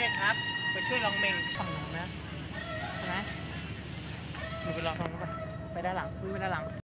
ครับไปช่วยลองเมงฝั่งหนูนะใช่ไหมหนูไปรอตรงนู้นก่อนไปด้านหลังวิ่งไปด้านหลัง